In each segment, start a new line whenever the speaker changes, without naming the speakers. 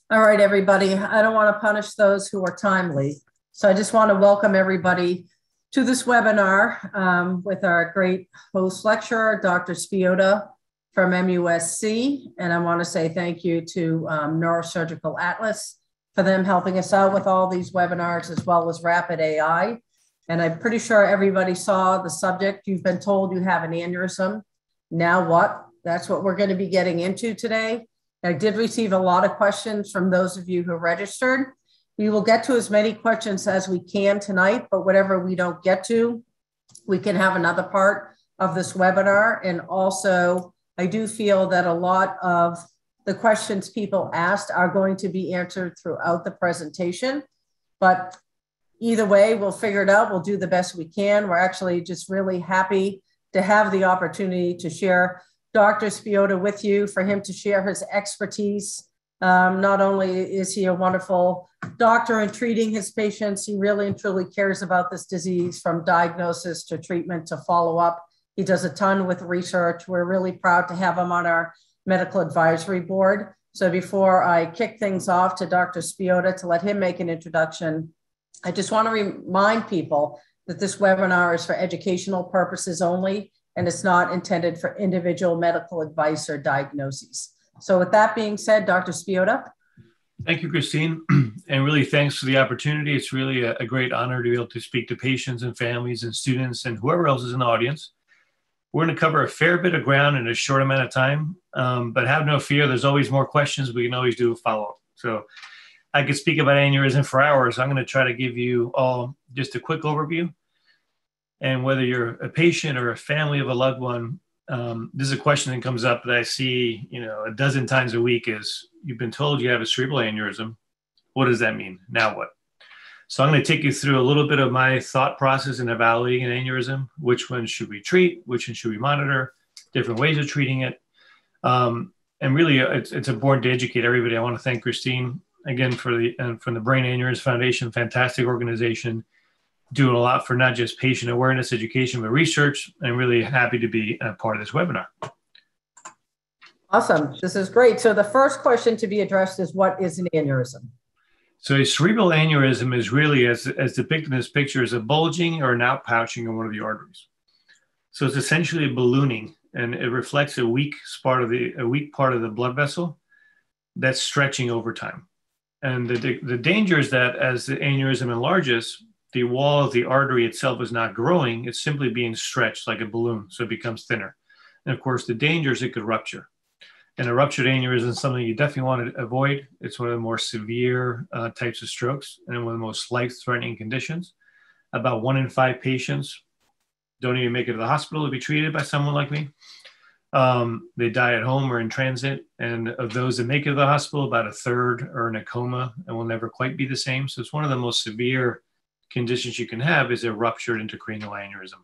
All right, everybody. I don't want to punish those who are timely. So I just want to welcome everybody to this webinar with our great host lecturer, Dr. Spiotta from MUSC. And I want to say thank you to Neurosurgical Atlas for them helping us out with all these webinars, as well as Rapid AI. And I'm pretty sure everybody saw the subject. You've been told you have an aneurysm. Now what? That's what we're going to be getting into today. I did receive a lot of questions from those of you who registered. We will get to as many questions as we can tonight, but whatever we don't get to, we can have another part of this webinar. And also, I do feel that a lot of the questions people asked are going to be answered throughout the presentation. But either way, we'll figure it out. We'll do the best we can. We're actually just really happy to have the opportunity to share Dr. Spiotta with you, for him to share his expertise. Not only is he a wonderful doctor in treating his patients, he really and truly cares about this disease, from diagnosis to treatment to follow-up. He does a ton with research. We're really proud to have him on our medical advisory board. So before I kick things off to Dr. Spiotta to let him make an introduction, I just want to remind people that this webinar is for educational purposes only, and it's not intended for individual medical advice or diagnoses. So with that being said, Dr. Spiotta.
Thank you, Christine. And really thanks for the opportunity. It's really a great honor to be able to speak to patients and families and students and whoever else is in the audience. We're going to cover a fair bit of ground in a short amount of time, but have no fear. There's always more questions. We can always do a follow-up. So I could speak about aneurysm for hours. I'm going to try to give you all just a quick overview. And whether you're a patient or a family of a loved one, this is a question that comes up that I see, a dozen times a week is, you've been told you have a cerebral aneurysm. What does that mean? Now what? So I'm going to take you through a little bit of my thought process in evaluating an aneurysm. Which one should we treat? Which one should we monitor? Different ways of treating it. And really, it's important to educate everybody. I want to thank Christine again from the Brain Aneurysm Foundation, fantastic organization, doing a lot for not just patient awareness, education, but research. I'm really happy to be a part of this webinar.
Awesome. This is great. So the first question to be addressed is, what is an aneurysm?
So a cerebral aneurysm is really, as depicted in this picture, is a bulging or an outpouching of one of the arteries. So it's essentially a ballooning, and it reflects a weak part of the blood vessel that's stretching over time. And the danger is that as the aneurysm enlarges, the wall of the artery itself is not growing. It's simply being stretched like a balloon, so it becomes thinner. And of course, the danger is it could rupture. And a ruptured aneurysm is something you definitely want to avoid. It's one of the more severe types of strokes and one of the most life-threatening conditions. About 1 in 5 patients don't even make it to the hospital to be treated by someone like me. They die at home or in transit. And of those that make it to the hospital, about a third are in a coma and will never quite be the same. So it's one of the most severe conditions you can have is a ruptured intracranial aneurysm.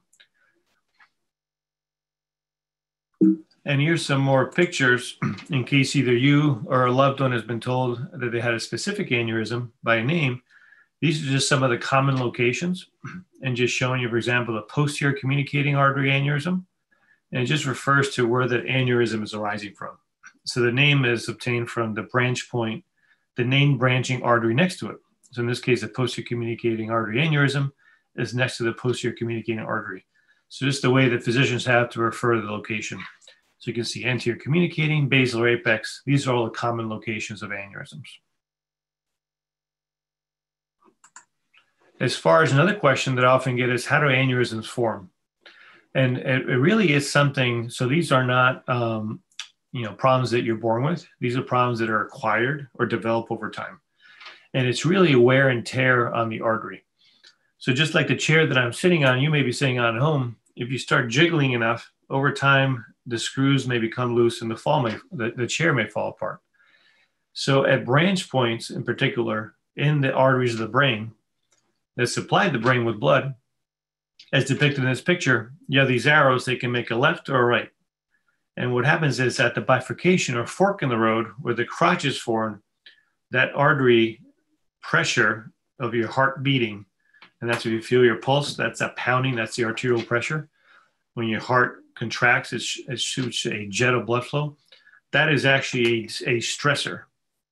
And here's some more pictures in case either you or a loved one has been told that they had a specific aneurysm by a name. These are just some of the common locations, and just showing you, for example, the posterior communicating artery aneurysm. And it just refers to where the aneurysm is arising from. So the name is obtained from the branch point, the named branching artery next to it. So in this case, the posterior communicating artery aneurysm is next to the posterior communicating artery. So just the way that physicians have to refer to the location. So you can see anterior communicating, basilar apex. These are all the common locations of aneurysms. As far as another question that I often get is, how do aneurysms form? And it really is something, so these are not problems that you're born with. These are problems that are acquired or develop over time. And it's really wear and tear on the artery. So just like the chair that I'm sitting on, you may be sitting on at home. If you start jiggling enough, over time, the screws may become loose and the chair may fall apart. So at branch points in particular, in the arteries of the brain that supply the brain with blood, as depicted in this picture, you have these arrows. They can make a left or a right. And what happens is at the bifurcation or fork in the road where the crotch is formed, that artery pressure of your heart beating, and that's if you feel your pulse, that's that pounding, that's the arterial pressure. When your heart contracts, it shoots a jet of blood flow. That is actually a stressor.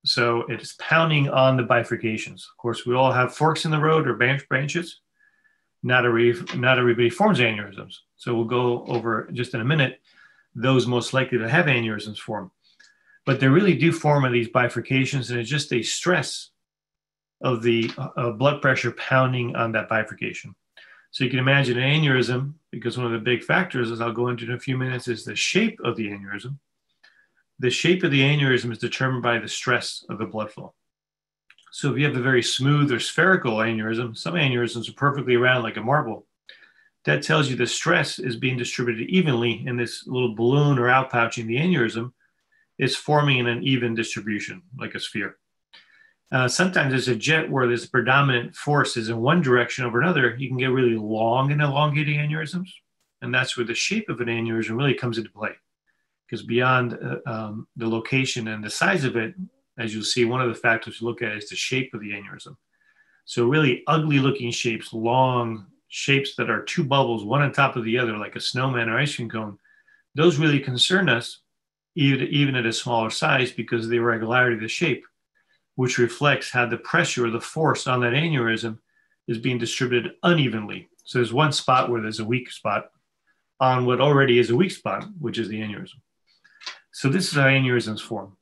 So it's pounding on the bifurcations. Of course, we all have forks in the road or branches. Not everybody forms aneurysms. So we'll go over just in a minute those most likely to have aneurysms form. But they really do form of these bifurcations, and it's just a stress of the blood pressure pounding on that bifurcation. So you can imagine an aneurysm, because one of the big factors, as I'll go into in a few minutes, is the shape of the aneurysm. The shape of the aneurysm is determined by the stress of the blood flow. So if you have a very smooth or spherical aneurysm, some aneurysms are perfectly round like a marble. That tells you the stress is being distributed evenly in this little balloon or outpouching. The aneurysm is forming in an even distribution, like a sphere. Sometimes there's a jet where this predominant force is in one direction over another. You can get really long and elongated aneurysms. And that's where the shape of an aneurysm really comes into play. Because beyond the location and the size of it, as you'll see, one of the factors to look at is the shape of the aneurysm. So really ugly looking shapes, long shapes that are two bubbles, one on top of the other, like a snowman or ice cream cone, those really concern us, even at a smaller size, because of the irregularity of the shape, which reflects how the pressure or the force on that aneurysm is being distributed unevenly. So there's one spot where there's a weak spot on what already is a weak spot, which is the aneurysm. So this is how aneurysms form.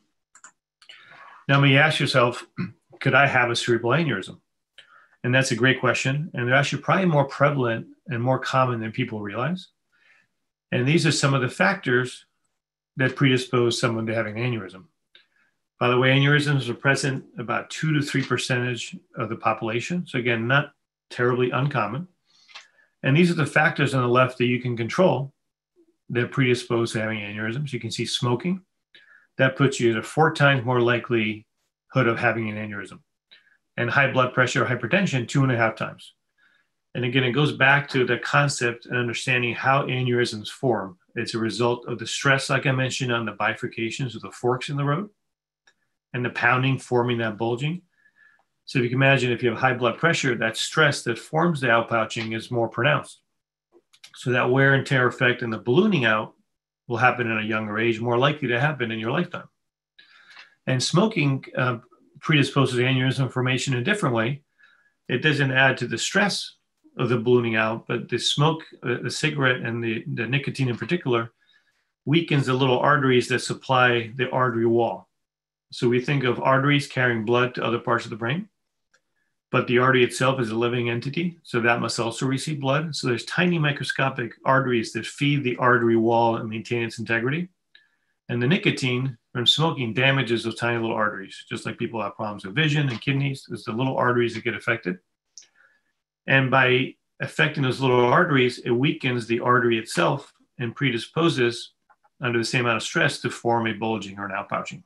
Now, when you ask yourself, could I have a cerebral aneurysm? And that's a great question. And they're actually probably more prevalent and more common than people realize. And these are some of the factors that predispose someone to having an aneurysm. By the way, aneurysms are present about 2 to 3% of the population. So again, not terribly uncommon. And these are the factors on the left that you can control that predispose to having aneurysms. You can see smoking. That puts you at a 4 times more likelihood of having an aneurysm. And high blood pressure or hypertension, 2.5 times. And again, it goes back to the concept and understanding how aneurysms form. It's a result of the stress, like I mentioned, on the bifurcations of the forks in the road and the pounding forming that bulging. So if you can imagine, if you have high blood pressure, that stress that forms the outpouching is more pronounced. So that wear and tear effect and the ballooning out will happen at a younger age, more likely to happen in your lifetime. And smoking predisposes aneurysm formation in a different way. It doesn't add to the stress of the ballooning out, but the smoke, the cigarette and the nicotine in particular, weakens the little arteries that supply the artery wall. So we think of arteries carrying blood to other parts of the brain, but the artery itself is a living entity, so that must also receive blood. So there's tiny microscopic arteries that feed the artery wall and maintain its integrity. And the nicotine from smoking damages those tiny little arteries, just like people have problems with vision and kidneys. There's the little arteries that get affected. And by affecting those little arteries, it weakens the artery itself and predisposes, under the same amount of stress, to form a bulging or an outpouching.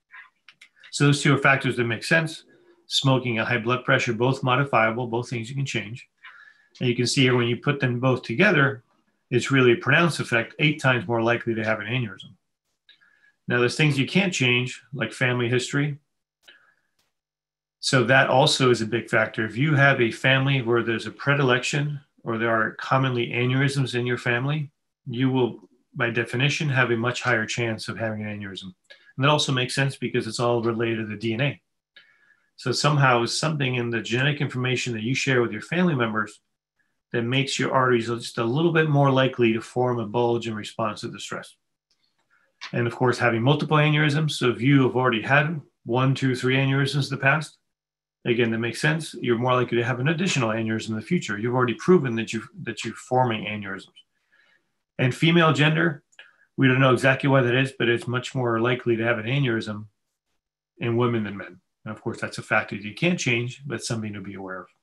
So those two are factors that make sense. Smoking and high blood pressure, both modifiable, both things you can change. And you can see here when you put them both together, it's really a pronounced effect, 8 times more likely to have an aneurysm. Now, there's things you can't change, like family history. So that also is a big factor. If you have a family where there's a predilection or there are commonly aneurysms in your family, you will, by definition, have a much higher chance of having an aneurysm. And that also makes sense because it's all related to the DNA. So somehow something in the genetic information that you share with your family members that makes your arteries just a little bit more likely to form a bulge in response to the stress. And of course, having multiple aneurysms. So if you have already had 1, 2, 3 aneurysms in the past, again, that makes sense. You're more likely to have an additional aneurysm in the future. You've already proven that you're forming aneurysms. And female gender, we don't know exactly why that is, but it's much more likely to have an aneurysm in women than men. And of course, that's a factor you can't change, but something to be aware of.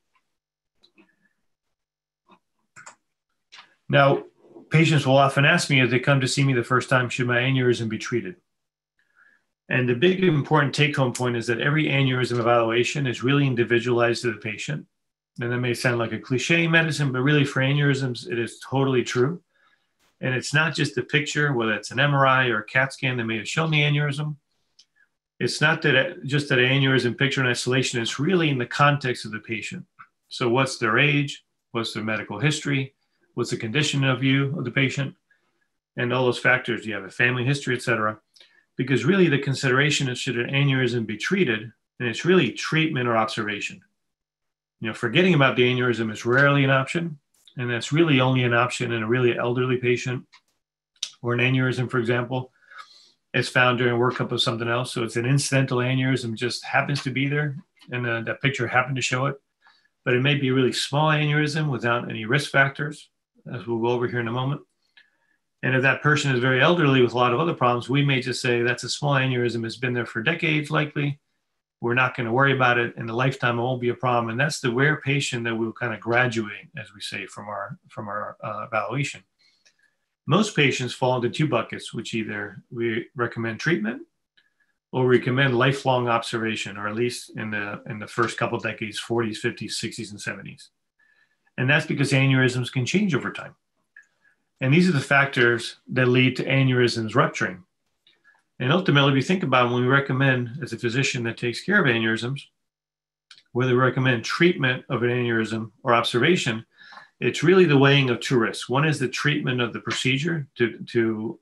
Now, patients will often ask me as they come to see me the first time, should my aneurysm be treated? And the big important take-home point is that every aneurysm evaluation is really individualized to the patient. And that may sound like a cliche in medicine, but really for aneurysms, it is totally true. And it's not just a picture, whether it's an MRI or a CAT scan that may have shown the aneurysm. It's not that just that aneurysm picture in isolation. It's really in the context of the patient. So what's their age? What's their medical history? What's the condition of the patient? And all those factors. Do you have a family history, et cetera? because really the consideration is, should an aneurysm be treated? And it's really treatment or observation. Forgetting about the aneurysm is rarely an option. And that's really only an option in a really elderly patient, or an aneurysm, for example, is found during a workup of something else. So it's an incidental aneurysm, just happens to be there. And that picture happened to show it. But it may be a really small aneurysm without any risk factors, as we'll go over here in a moment. And if that person is very elderly with a lot of other problems, we may just say that's a small aneurysm, it's been there for decades likely. We're not going to worry about it. In the lifetime, it won't be a problem. And that's the rare patient that we'll kind of graduate, as we say, from our evaluation. Most patients fall into two buckets, which either we recommend treatment or we recommend lifelong observation, or at least in the first couple of decades, 40s, 50s, 60s, and 70s. And that's because aneurysms can change over time. And these are the factors that lead to aneurysms rupturing. And ultimately, if you think about it, when we recommend, as a physician that takes care of aneurysms, whether we recommend treatment of an aneurysm or observation, it's really the weighing of two risks. One is the treatment of the procedure to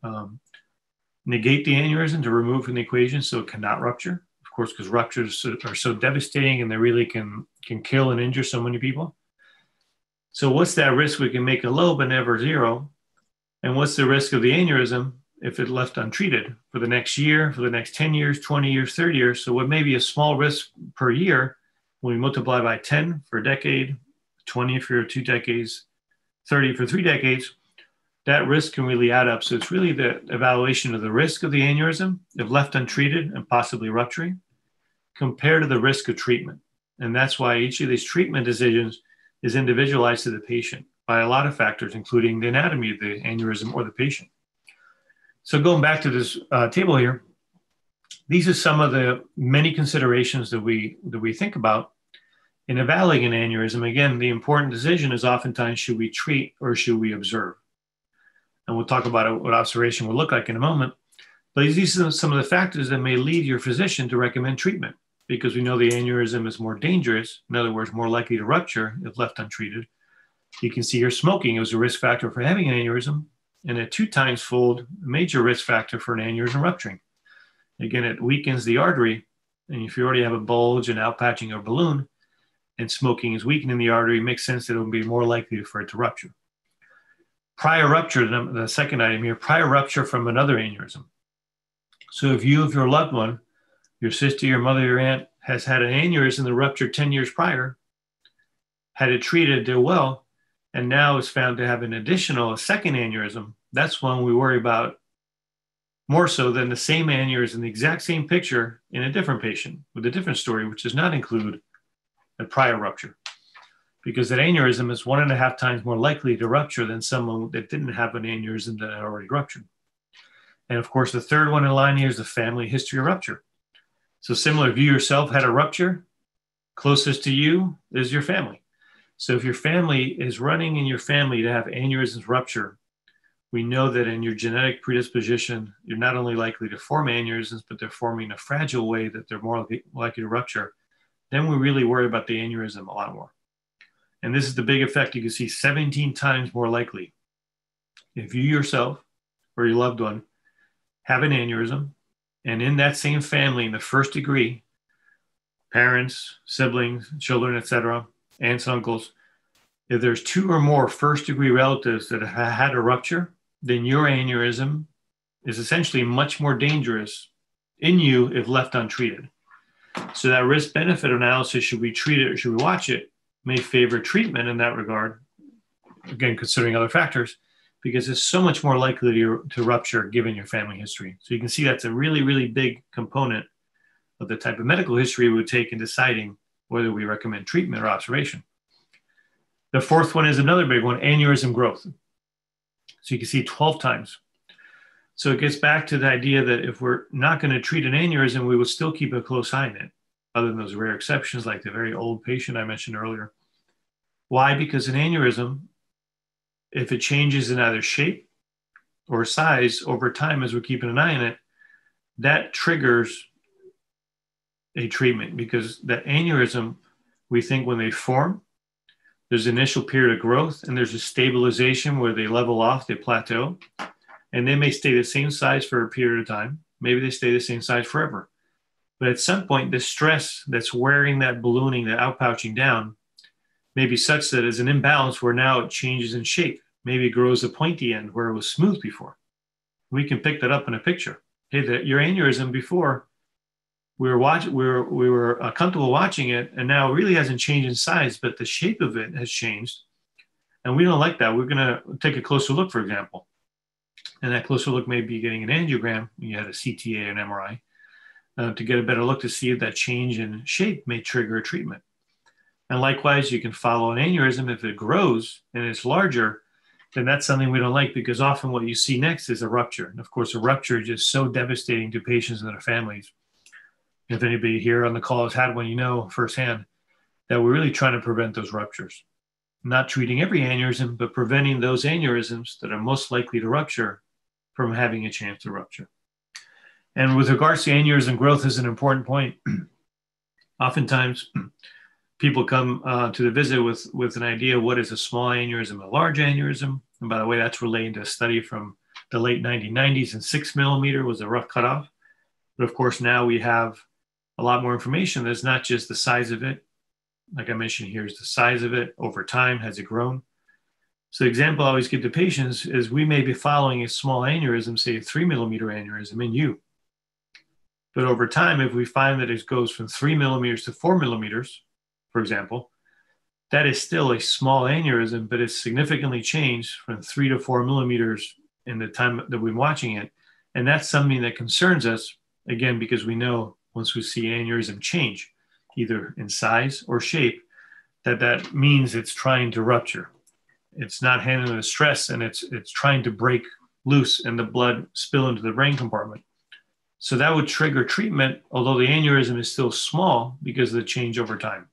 negate the aneurysm, to remove from the equation so it cannot rupture. Of course, because ruptures are so devastating and they really can kill and injure so many people. So what's that risk? We can make it low, but never zero. And what's the risk of the aneurysm if it left untreated for the next year, for the next 10 years, 20 years, 30 years? So what may be a small risk per year, when we multiply by 10 for a decade, 20 for 2 decades, 30 for 3 decades, that risk can really add up. So it's really the evaluation of the risk of the aneurysm, if left untreated and possibly rupturing, compared to the risk of treatment. And that's why each of these treatment decisions is individualized to the patient by a lot of factors, including the anatomy of the aneurysm or the patient. So going back to this table here, these are some of the many considerations that we think about in evaluating an aneurysm. Again, the important decision is oftentimes, should we treat or should we observe? And we'll talk about what observation will look like in a moment. But these are some of the factors that may lead your physician to recommend treatment, because we know the aneurysm is more dangerous, in other words, more likely to rupture if left untreated. You can see here smoking is a risk factor for having an aneurysm, and a 2 times fold major risk factor for an aneurysm rupturing. Again, it weakens the artery, and if you already have a bulge, an outpatching, or balloon, and smoking is weakening the artery, it makes sense that it will be more likely for it to rupture. Prior rupture, the second item here, prior rupture from another aneurysm. So if you, of your loved one, your sister, your mother, your aunt, has had an aneurysm that ruptured 10 years prior, had it treated, did well, and now is found to have a second aneurysm, that's one we worry about more so than the same aneurysm, the exact same picture in a different patient with a different story, which does not include a prior rupture, because that aneurysm is 1.5 times more likely to rupture than someone that didn't have an aneurysm that had already ruptured. And of course, the third one in line here is the family history of rupture. So similar, if you yourself had a rupture, closest to you is your family. So if your family is running in your family to have aneurysms rupture, we know that in your genetic predisposition, you're not only likely to form aneurysms, but they're forming a fragile way that they're more likely to rupture. Then we really worry about the aneurysm a lot more. And this is the big effect. You can see 17 times more likely if you yourself or your loved one have an aneurysm, and in that same family, in the first degree, parents, siblings, children, etc., aunts, uncles, if there's 2 or more first degree relatives that have had a rupture, then your aneurysm is essentially much more dangerous in you if left untreated. So that risk benefit analysis, should we treat it or should we watch it, may favor treatment in that regard, again, considering other factors, because it's so much more likely to rupture given your family history. So you can see that's a really, really big component of the type of medical history we would take in deciding whether we recommend treatment or observation. The fourth one is another big one, aneurysm growth. So you can see 12 times. So it gets back to the idea that if we're not going to treat an aneurysm, we will still keep a close eye on it, other than those rare exceptions like the very old patient I mentioned earlier. Why? Because an aneurysm, if it changes in either shape or size over time as we're keeping an eye on it, that triggers a treatment, because that aneurysm, we think when they form, there's an initial period of growth and there's a stabilization where they level off, they plateau, and they may stay the same size for a period of time. Maybe they stay the same size forever. But at some point, the stress that's wearing that ballooning, that outpouching down, may be such that there's an imbalance where now it changes in shape. Maybe it grows a pointy end where it was smooth before. We can pick that up in a picture. Hey, your aneurysm before, we were comfortable watching it, and now it really hasn't changed in size, but the shape of it has changed. And we don't like that. We're going to take a closer look, for example. And that closer look may be getting an angiogram. You had a CTA or an MRI to get a better look to see if that change in shape may trigger a treatment. And likewise, you can follow an aneurysm. If it grows and it's larger, then that's something we don't like, because often what you see next is a rupture. And of course, a rupture is just so devastating to patients and their families. If anybody here on the call has had one, you know firsthand that we're really trying to prevent those ruptures. Not treating every aneurysm, but preventing those aneurysms that are most likely to rupture from having a chance to rupture. And with regards to aneurysm growth is an important point. Oftentimes, people come to the visit with an idea of what is a small aneurysm, a large aneurysm. And by the way, that's relating to a study from the late 1990s, and 6 millimeter was a rough cutoff. But of course, now we have a lot more information. There's not just the size of it. Like I mentioned, here's the size of it over time. Has it grown? So the example I always give to patients is we may be following a small aneurysm, say a 3 millimeter aneurysm in you. But over time, if we find that it goes from 3 millimeters to 4 millimeters, for example, that is still a small aneurysm, but it's significantly changed from 3 to 4 millimeters in the time that we've been watching it. And that's something that concerns us, again, because we know once we see an aneurysm change, either in size or shape, that means it's trying to rupture. It's not handling the stress, and it's trying to break loose and the blood spill into the brain compartment. So that would trigger treatment, although the aneurysm is still small because of the change over time.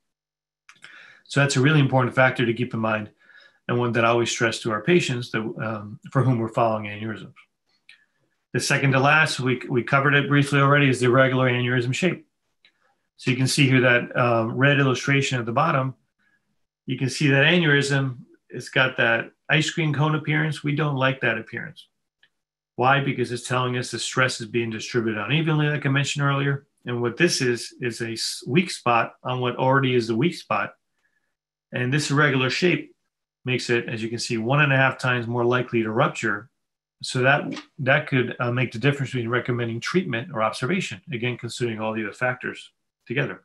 So that's a really important factor to keep in mind, and one that I always stress to our patients that for whom we're following aneurysms. The second to last, we covered it briefly already, is the irregular aneurysm shape. So you can see here that red illustration at the bottom. You can see that aneurysm, it's got that ice cream cone appearance. We don't like that appearance. Why? Because it's telling us the stress is being distributed unevenly, like I mentioned earlier. And what this is a weak spot on what already is the weak spot. And this irregular shape makes it, as you can see, 1.5 times more likely to rupture. So that could make the difference between recommending treatment or observation, again, considering all the other factors together.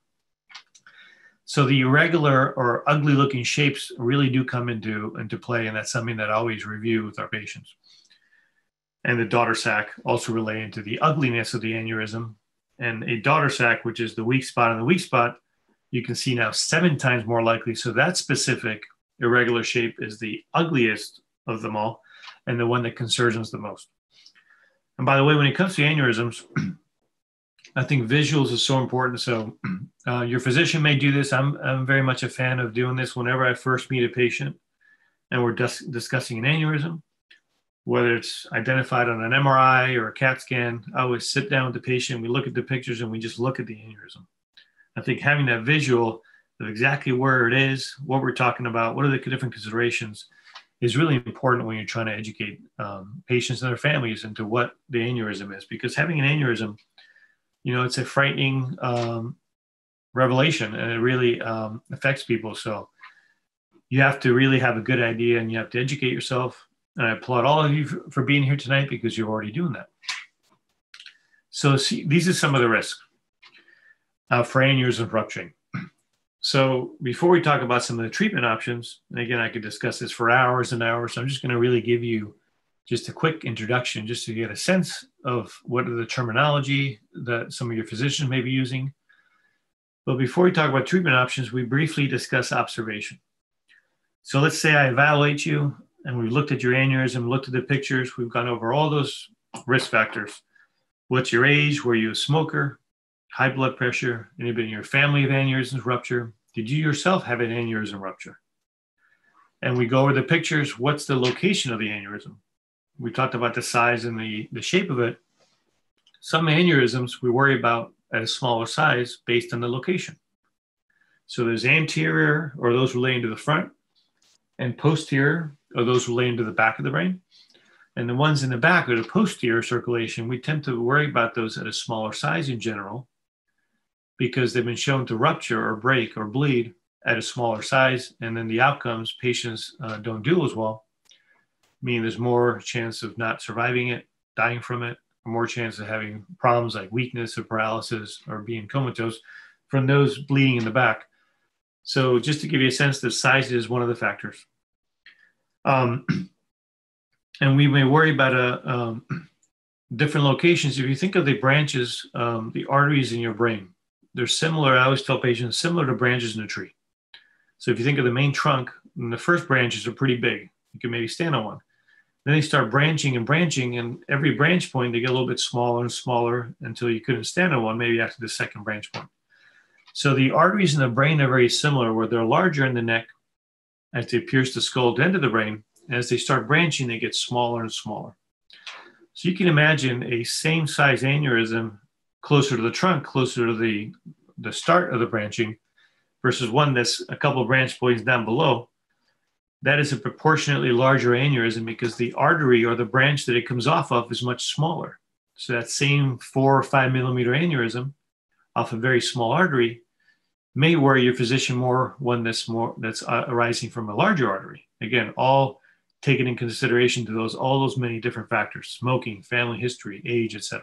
So the irregular or ugly looking shapes really do come into play, and that's something that I always review with our patients. And the daughter sac also relating to the ugliness of the aneurysm. And a daughter sac, which is the weak spot on the weak spot, you can see now 7 times more likely. So that specific irregular shape is the ugliest of them all, and the one that concerns us the most. And by the way, when it comes to aneurysms, I think visuals is so important. So your physician may do this. I'm very much a fan of doing this whenever I first meet a patient and we're discussing an aneurysm, whether it's identified on an MRI or a CAT scan. I always sit down with the patient, we look at the pictures, and we just look at the aneurysm. I think having that visual of exactly where it is, what we're talking about, what are the different considerations, is really important when you're trying to educate patients and their families into what the aneurysm is. Because having an aneurysm, it's a frightening revelation, and it really affects people. So you have to really have a good idea, and you have to educate yourself. And I applaud all of you for being here tonight, because you're already doing that. So these are some of the risks for aneurysm rupturing. So before we talk about some of the treatment options, and again, I could discuss this for hours and hours, so I'm just going to really give you just a quick introduction, just to get a sense of what are the terminology that some of your physicians may be using. But before we talk about treatment options, we briefly discuss observation. So let's say I evaluate you, and we've looked at your aneurysm, looked at the pictures, we've gone over all those risk factors. What's your age? Were you a smoker? High blood pressure? Anybody in your family of aneurysms rupture? Did you yourself have an aneurysm rupture? And we go over the pictures. What's the location of the aneurysm? We talked about the size and the shape of it. Some aneurysms we worry about at a smaller size based on the location. So there's anterior, or those relating to the front, and posterior, or those relating to the back of the brain. And the ones in the back are the posterior circulation. We tend to worry about those at a smaller size in general because they've been shown to rupture or break or bleed at a smaller size. And then the outcomes, patients don't do as well, meaning there's more chance of not surviving it, dying from it, or more chance of having problems like weakness or paralysis or being comatose from those bleeding in the back. So just to give you a sense, the size is one of the factors. And we may worry about different locations. If you think of the branches, the arteries in your brain, they're similar. I always tell patients, similar to branches in a tree. So if you think of the main trunk, and the first branches are pretty big. You can maybe stand on one. Then they start branching, and every branch point, they get a little bit smaller and smaller until you couldn't stand on one, maybe after the second branch point. So the arteries in the brain are very similar, where they're larger in the neck as they pierce the skull to enter the brain. As they start branching, they get smaller and smaller. So you can imagine a same size aneurysm closer to the trunk, closer to the start of the branching, versus one that's a couple of branch points down below. That is a proportionately larger aneurysm because the artery or the branch that it comes off of is much smaller. So that same 4 or 5 millimeter aneurysm off a very small artery may worry your physician more one that's arising from a larger artery. Again, all taken in consideration to all those many different factors: smoking, family history, age, etc.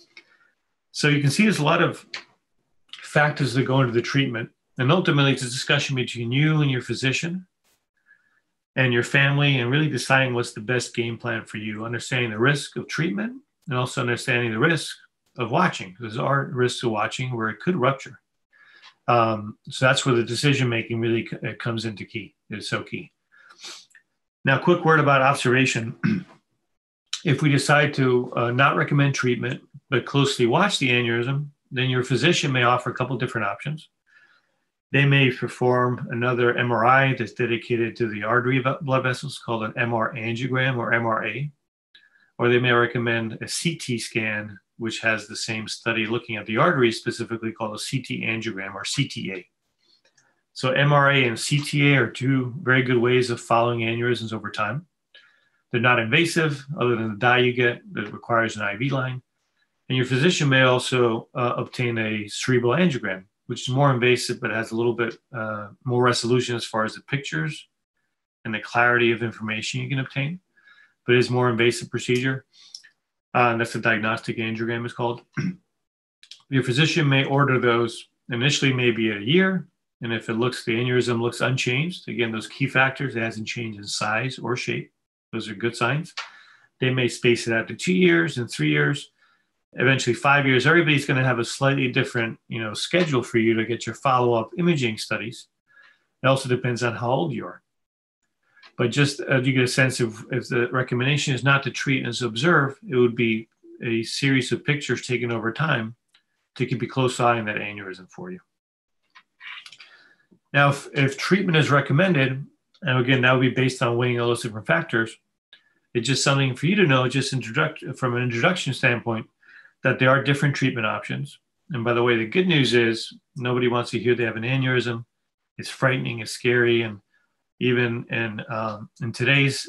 So you can see there's a lot of factors that go into the treatment, and ultimately it's a discussion between you and your physician and your family, and really deciding what's the best game plan for you, understanding the risk of treatment and also understanding the risk of watching. There are risks of watching where it could rupture. So that's where the decision making really comes into key. It's so key. Now, a quick word about observation. If we decide to not recommend treatment, but closely watch the aneurysm, then your physician may offer a couple different options. They may perform another MRI that's dedicated to the artery blood vessels, called an MR angiogram or MRA, or they may recommend a CT scan, which has the same study looking at the arteries, specifically called a CT angiogram or CTA. So MRA and CTA are two very good ways of following aneurysms over time. They're not invasive, other than the dye you get that requires an IV line. And your physician may also obtain a cerebral angiogram, which is more invasive, but has a little bit more resolution as far as the pictures and the clarity of information you can obtain, but it is more invasive procedure. And that's a diagnostic angiogram is called. Your physician may order those initially maybe at a year. And if the aneurysm looks unchanged, again, those key factors, it hasn't changed in size or shape. Those are good signs. They may space it out to 2 years and 3 years, eventually 5 years. Everybody's going to have a slightly different, schedule for you to get your follow-up imaging studies. It also depends on how old you are. But just you get a sense of, if the recommendation is not to treat and to observe, it would be a series of pictures taken over time to keep a close eye on that aneurysm for you. Now, if treatment is recommended, and again, that would be based on weighing all those different factors, it's just something for you to know, just from an introduction standpoint, that there are different treatment options. And by the way, the good news is nobody wants to hear they have an aneurysm. It's frightening, it's scary, and even in today's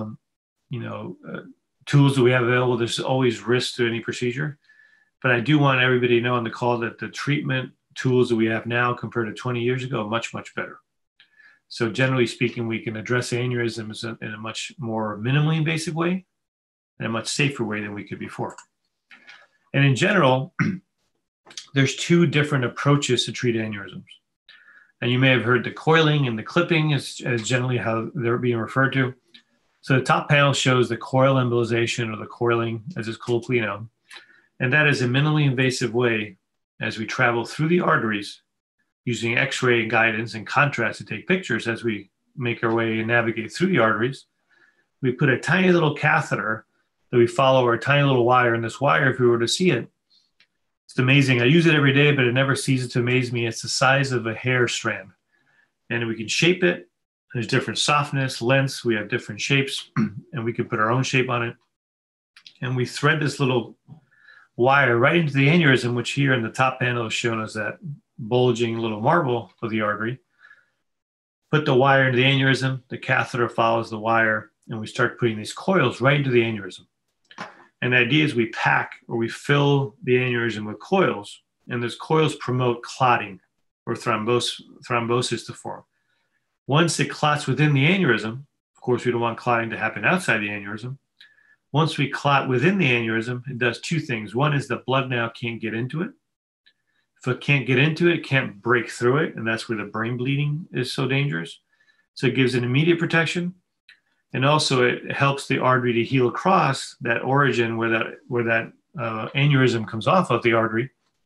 tools that we have available, there's always risk to any procedure. But I do want everybody to know on the call that the treatment tools that we have now compared to 20 years ago are much, much better. So generally speaking, we can address aneurysms in a much more minimally invasive way and a much safer way than we could before. And in general, there's two different approaches to treat aneurysms. And you may have heard the coiling and the clipping is generally how they're being referred to. So the top panel shows the coil embolization, or the coiling as it's colloquially known. And that is a minimally invasive way, as we travel through the arteries using X-ray guidance and contrast to take pictures as we make our way and navigate through the arteries. We put a tiny little catheter that we follow, or a tiny little wire. And this wire, if we were to see it, it's amazing. I use it every day, but it never ceases to amaze me. It's the size of a hair strand. And we can shape it. There's different softness, lengths. We have different shapes, and we can put our own shape on it. And we thread this little wire right into the aneurysm, which here in the top panel is shown as that bulging little marble of the artery. Put the wire into the aneurysm, the catheter follows the wire, and we start putting these coils right into the aneurysm. And the idea is we pack or we fill the aneurysm with coils, and those coils promote clotting or thrombosis to form. Once it clots within the aneurysm, of course, we don't want clotting to happen outside the aneurysm. Once we clot within the aneurysm, it does two things. One is the blood now can't get into it. If it can't get into it, it can't break through it, and that's where the brain bleeding is so dangerous. So it gives an immediate protection, and also it helps the artery to heal across that origin where that aneurysm comes off of the artery.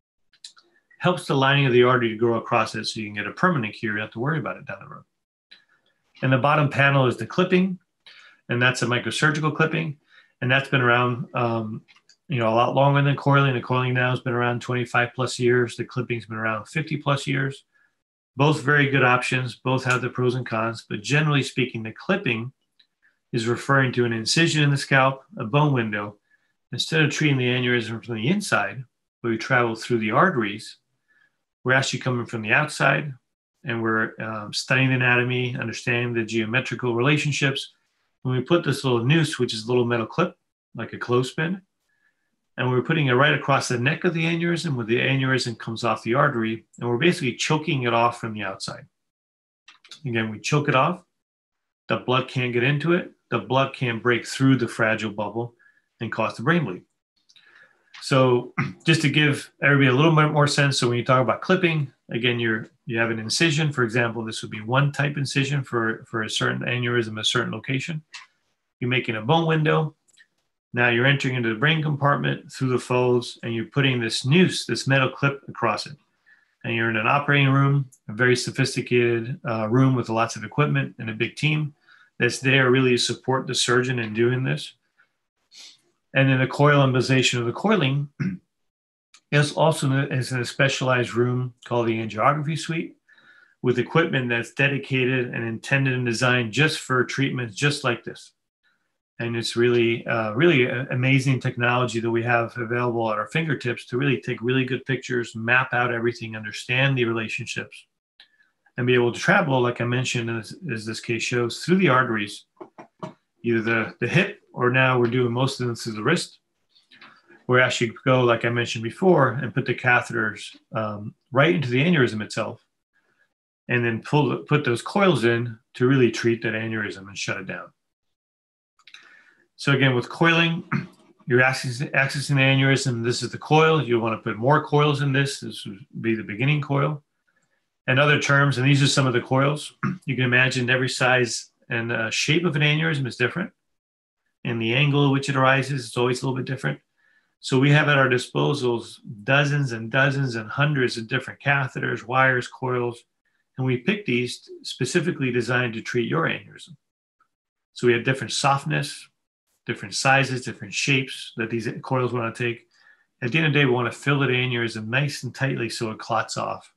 Helps the lining of the artery to grow across it, so you can get a permanent cure. You don't have to worry about it down the road. And the bottom panel is the clipping, and that's a microsurgical clipping, and that's been around a lot longer than coiling. The coiling now has been around 25 plus years. The clipping's been around 50 plus years. Both very good options. Both have the pros and cons, but generally speaking, the clipping is referring to an incision in the scalp, a bone window. Instead of treating the aneurysm from the inside, where we travel through the arteries, we're actually coming from the outside, and we're studying the anatomy, understanding the geometrical relationships. When we put this little noose, which is a little metal clip, like a clothespin, and we're putting it right across the neck of the aneurysm where the aneurysm comes off the artery, and we're basically choking it off from the outside. Again, we choke it off. The blood can't get into it. The blood can't break through the fragile bubble and cause the brain bleed. So just to give everybody a little bit more sense, so when you talk about clipping, again, you have an incision. For example, this would be one type incision for a certain aneurysm, a certain location. You're making a bone window. Now you're entering into the brain compartment through the folds, and you're putting this noose, this metal clip across it. And you're in an operating room, a very sophisticated room with lots of equipment and a big team that's there really to support the surgeon in doing this. And then the coil embolization of the coiling is also in a specialized room called the angiography suite with equipment that's dedicated and intended and designed just for treatments just like this. And it's really amazing technology that we have available at our fingertips to really take really good pictures, map out everything, understand the relationships, and be able to travel, like I mentioned, as this case shows, through the arteries, either the hip, or now we're doing most of them through the wrist. We actually go, like I mentioned before, and put the catheters right into the aneurysm itself, and then put those coils in to really treat that aneurysm and shut it down. So again, with coiling, you're accessing the aneurysm. This is the coil. You want to put more coils in this. This would be the beginning coil. And other terms, and these are some of the coils. You can imagine every size and shape of an aneurysm is different. And the angle at which it arises is always a little bit different. So we have at our disposals dozens and dozens and hundreds of different catheters, wires, coils, and we pick these specifically designed to treat your aneurysm. So we have different softness, different sizes, different shapes that these coils want to take. At the end of the day, we want to fill that aneurysm nice and tightly so it clots off.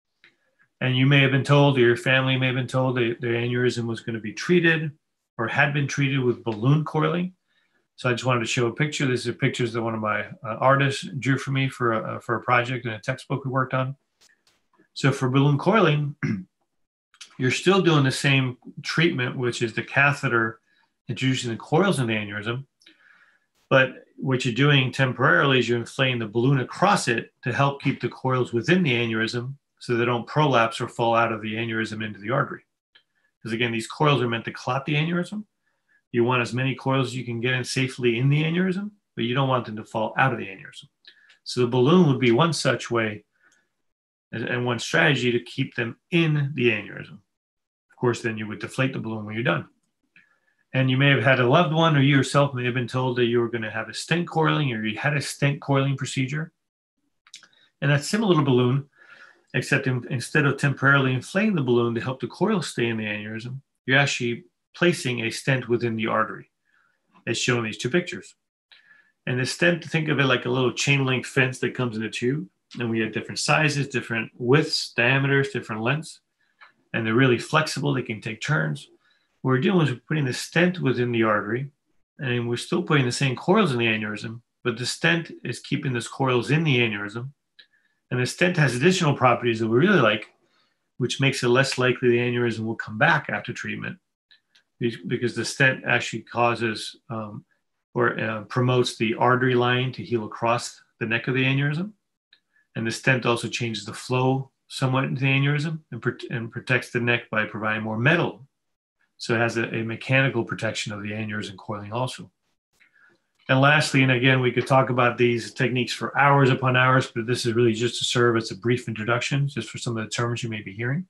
And you may have been told, or your family may have been told, that the aneurysm was going to be treated or had been treated with balloon coiling. So I just wanted to show a picture. These are pictures that one of my artists drew for me for a project in a textbook we worked on. So for balloon coiling, you're still doing the same treatment, which is the catheter introducing the coils in the aneurysm. But what you're doing temporarily is you're inflating the balloon across it to help keep the coils within the aneurysm so they don't prolapse or fall out of the aneurysm into the artery. Because again, these coils are meant to clot the aneurysm. You want as many coils as you can get in safely in the aneurysm, but you don't want them to fall out of the aneurysm. So the balloon would be one such way and one strategy to keep them in the aneurysm. Of course, then you would deflate the balloon when you're done. And you may have had a loved one, or you yourself may have been told that you were going to have a stent coiling, or you had a stent coiling procedure. And that's similar to balloon, except instead of temporarily inflating the balloon to help the coil stay in the aneurysm, you're actually placing a stent within the artery, as shown in these two pictures. And the stent, think of it like a little chain link fence that comes in a tube. And we have different sizes, different widths, diameters, different lengths. And they're really flexible. They can take turns. What we're doing is we're putting the stent within the artery, and we're still putting the same coils in the aneurysm, but the stent is keeping those coils in the aneurysm. And the stent has additional properties that we really like, which makes it less likely the aneurysm will come back after treatment. because the stent actually causes or promotes the artery line to heal across the neck of the aneurysm. And the stent also changes the flow somewhat into the aneurysm and protects the neck by providing more metal. So it has a mechanical protection of the aneurysm coiling also. And lastly, and again, we could talk about these techniques for hours upon hours, but this is really just to serve as a brief introduction, just for some of the terms you may be hearing.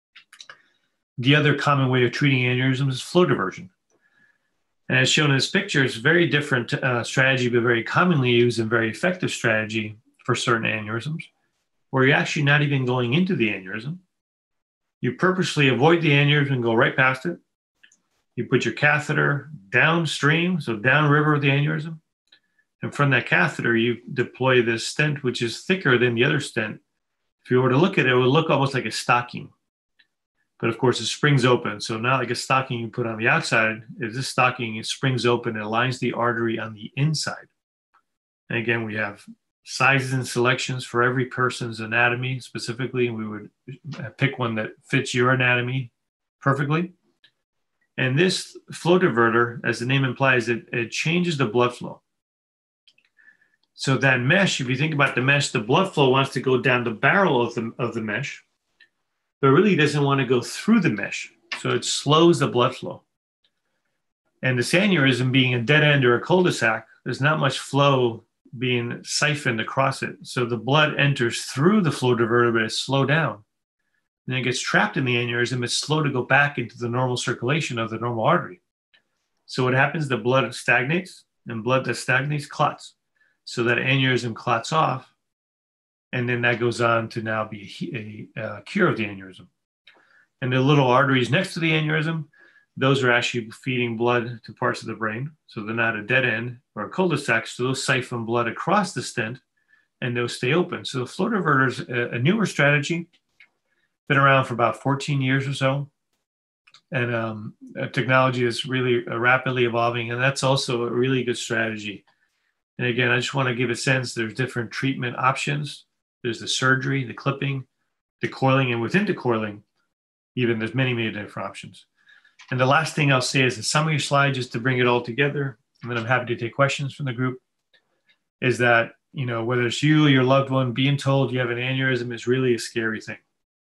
The other common way of treating aneurysms is flow diversion. And as shown in this picture, it's a very different strategy, but very commonly used and very effective strategy for certain aneurysms, where you're actually not even going into the aneurysm. You purposely avoid the aneurysm and go right past it. You put your catheter downstream, so downriver of the aneurysm. And from that catheter, you deploy this stent, which is thicker than the other stent. If you were to look at it, it would look almost like a stocking. But of course, it springs open. So not like a stocking you put on the outside. Is this stocking, it springs open and aligns the artery on the inside. And again, we have sizes and selections for every person's anatomy specifically. And we would pick one that fits your anatomy perfectly. And this flow diverter, as the name implies, it changes the blood flow. So that mesh, if you think about the mesh, the blood flow wants to go down the barrel of the mesh, but really doesn't want to go through the mesh. So it slows the blood flow. And this aneurysm being a dead end or a cul-de-sac, there's not much flow being siphoned across it. So the blood enters through the flow diverter, but it's slowed down. And it gets trapped in the aneurysm. It's slow to go back into the normal circulation of the normal artery. So what happens? The blood stagnates, and blood that stagnates clots. So that aneurysm clots off, and then that goes on to now be a cure of the aneurysm. And the little arteries next to the aneurysm, those are actually feeding blood to parts of the brain. So they're not a dead end or a cul-de-sac. So those siphon blood across the stent, and those stay open. So the flow diverter is a newer strategy. Been around for about 14 years or so. And technology is really rapidly evolving. And that's also a really good strategy. And again, I just want to give a sense there's different treatment options. There's the surgery, the clipping, the coiling, and within the coiling, even there's many, many different options. And the last thing I'll say is a summary slide just to bring it all together. And then I'm happy to take questions from the group. Is that, you know, whether it's you or your loved one, being told you have an aneurysm is really a scary thing.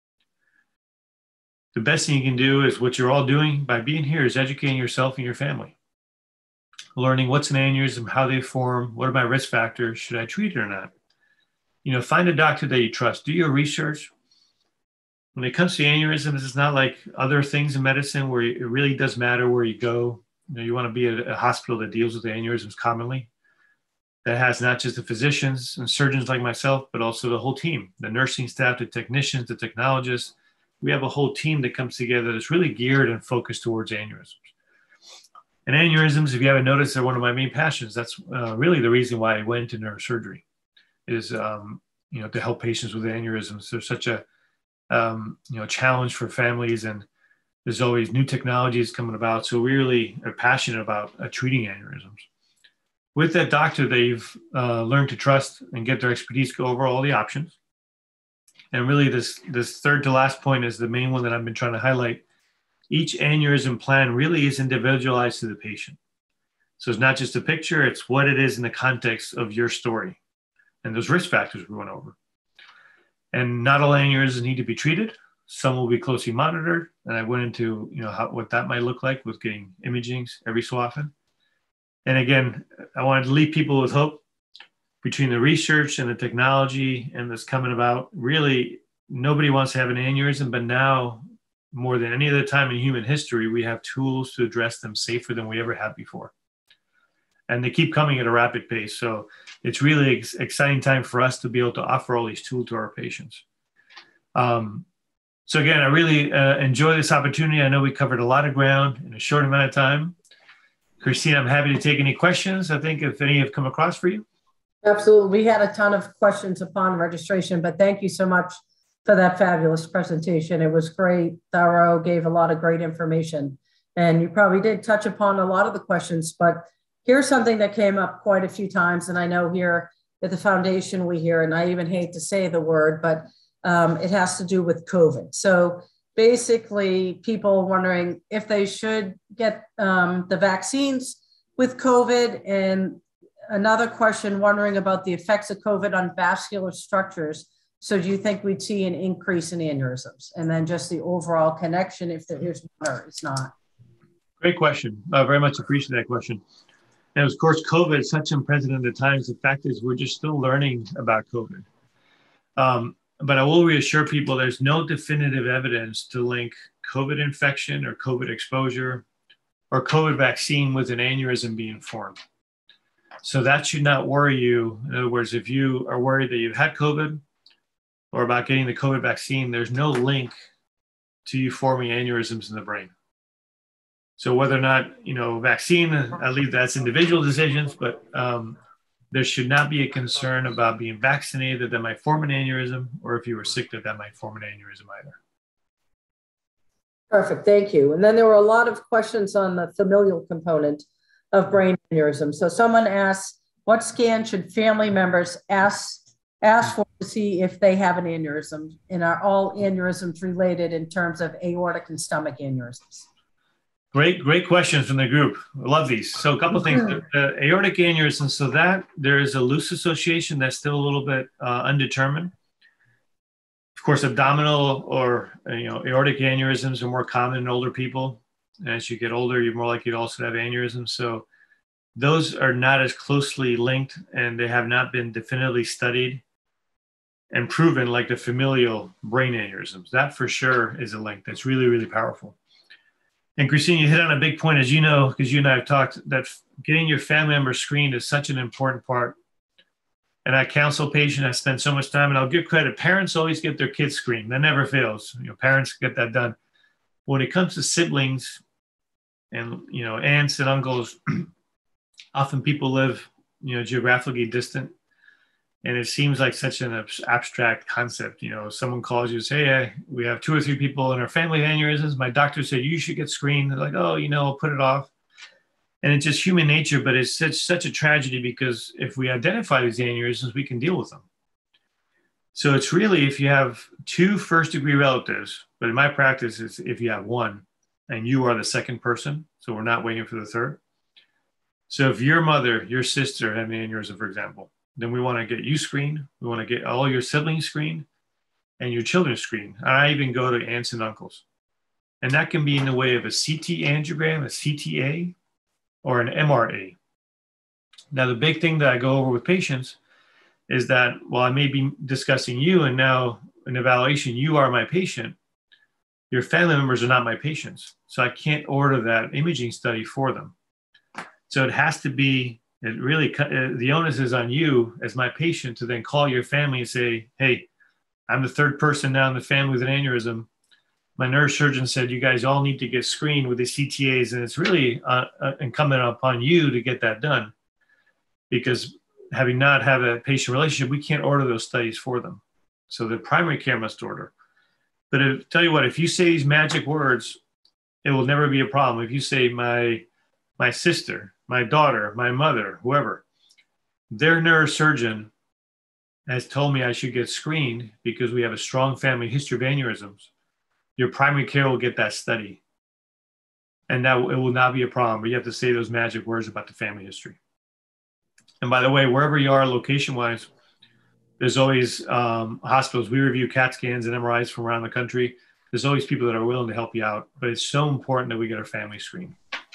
The best thing you can do is what you're all doing by being here is educating yourself and your family. Learning what's an aneurysm, how they form, what are my risk factors, should I treat it or not? You know, find a doctor that you trust. Do your research. When it comes to aneurysms, it's not like other things in medicine where it really does matter where you go. You know, you want to be at a hospital that deals with aneurysms commonly. That has not just the physicians and surgeons like myself, but also the whole team, the nursing staff, the technicians, the technologists. We have a whole team that comes together that's really geared and focused towards aneurysms. And aneurysms, if you haven't noticed, are one of my main passions. That's really the reason why I went into neurosurgery, is you know, to help patients with aneurysms. There's such a you know, challenge for families, and there's always new technologies coming about. So we really are passionate about treating aneurysms. With that doctor, they've learned to trust and get their expertise, go over all the options. And really this third to last point is the main one that I've been trying to highlight. Each aneurysm plan really is individualized to the patient. So it's not just a picture, it's what it is in the context of your story and those risk factors we went over. And not all aneurysms need to be treated. Some will be closely monitored. And I went into, you know, what that might look like with getting imagings every so often. And again, I wanted to leave people with hope. Between the research and the technology and this coming about, really nobody wants to have an aneurysm, but now more than any other time in human history, we have tools to address them safer than we ever have before. And they keep coming at a rapid pace. So it's really exciting time for us to be able to offer all these tools to our patients. So again, I really enjoy this opportunity. I know we covered a lot of ground in a short amount of time. Christine, I'm happy to take any questions, I think, if any have come across for you.
Absolutely. We had a ton of questions upon registration, but thank you so much for that fabulous presentation. It was great, thorough, gave a lot of great information. And you probably did touch upon a lot of the questions, but here's something that came up quite a few times. And I know here at the foundation we hear, and I even hate to say the word, but it has to do with COVID. So basically people wondering if they should get the vaccines with COVID, and another question wondering about the effects of COVID on vascular structures. So do you think we'd see an increase in aneurysms? And then just the overall connection, if there is one or it's not.
Great question. I very much appreciate that question. And of course, COVID is such unprecedented times. The fact is we're just still learning about COVID. But I will reassure people there's no definitive evidence to link COVID infection or COVID exposure or COVID vaccine with an aneurysm being formed. So that should not worry you. In other words, if you are worried that you've had COVID or about getting the COVID vaccine, there's no link to you forming aneurysms in the brain. So whether or not, vaccine, I leave that's individual decisions, but there should not be a concern about being vaccinated that might form an aneurysm, or if you were sick that might form an aneurysm either.
Perfect, thank you. And then there were a lot of questions on the familial component of brain aneurysm. So someone asked, what scan should family members ask for to see if they have an aneurysm? And are all aneurysms related in terms of aortic and stomach aneurysms?
Great questions from the group. I love these. So a couple of things. Aortic aneurysm, so that there is a loose association that's still a little bit undetermined. Of course, abdominal or aortic aneurysms are more common in older people. As you get older, you're more likely to also have aneurysms. So those are not as closely linked, and they have not been definitively studied and proven like the familial brain aneurysms. That for sure is a link that's really, really powerful. And Christine, you hit on a big point, as you know, because you and I have talked, that getting your family member screened is such an important part. And I counsel patients, I spend so much time, and I'll give credit. Parents always get their kids screened. That never fails. Parents get that done. When it comes to siblings and, aunts and uncles, often people live, geographically distant. And it seems like such an abstract concept. Someone calls you and say, hey, we have 2 or 3 people in our family with aneurysms. My doctor said you should get screened. They're like, oh, I'll put it off. And it's just human nature, but it's such a tragedy because if we identify these aneurysms, we can deal with them. So it's really if you have 2 first-degree relatives, but in my practice, it's if you have 1 and you are the second person, so we're not waiting for the third. So if your mother, your sister have an aneurysm, for example, then we want to get you screened. We want to get all your siblings screened and your children screened. I even go to aunts and uncles. And that can be in the way of a CT angiogram, a CTA, or an MRA. Now, the big thing that I go over with patients is that while I may be discussing you and now in evaluation, you are my patient, your family members are not my patients. So I can't order that imaging study for them. So it has to be, the onus is on you as my patient to then call your family and say, hey, I'm the 3rd person now in the family with an aneurysm. My neurosurgeon said you guys all need to get screened with the CTAs, and it's really incumbent upon you to get that done because having not have a patient relationship, we can't order those studies for them. So the primary care must order. But tell you what, if you say these magic words, it will never be a problem. If you say my sister, my daughter, my mother, whoever, their neurosurgeon has told me I should get screened because we have a strong family history of aneurysms, your primary care will get that study. And that it will not be a problem, but you have to say those magic words about the family history. And by the way, wherever you are location-wise, there's always hospitals. We review CAT scans and MRIs from around the country. There's always people that are willing to help you out, but it's so important that we get our family screened.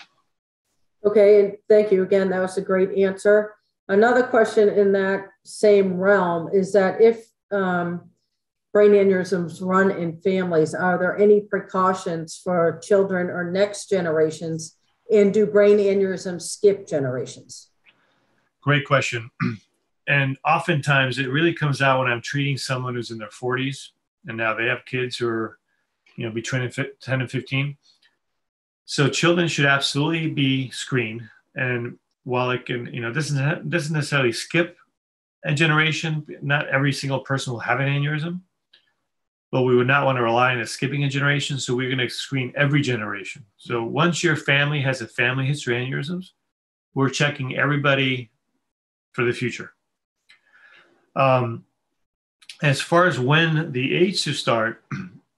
Okay, and thank you again. That was a great answer. Another question in that same realm is that if brain aneurysms run in families, are there any precautions for children or next generations? And do brain aneurysms skip generations? Great
question. And oftentimes it really comes out when I'm treating someone who's in their 40s and now they have kids who are, between 10 and 15. So children should absolutely be screened. And while it can, doesn't necessarily skip a generation, not every single person will have an aneurysm, but we would not want to rely on it skipping a generation. So we're going to screen every generation. So once your family has a family history of aneurysms, we're checking everybody for the future. As far as when the age to start,